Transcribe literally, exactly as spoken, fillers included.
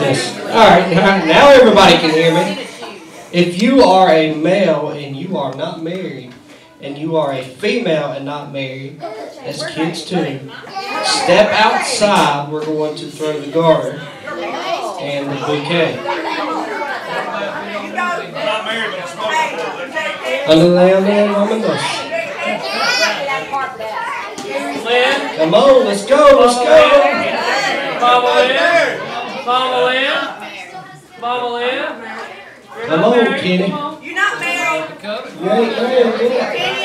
goodness. Alright, now everybody can hear me. If you are a male and you are not married, and you are a female and not married, as kids too, step outside. We're going to throw the garter and the bouquet. Under the land, woman, come on, let's go, let's go. Mama Lynn, Mama Lynn, Mama Lynn. Come on, Kenny. You're not married. You ain't married yet.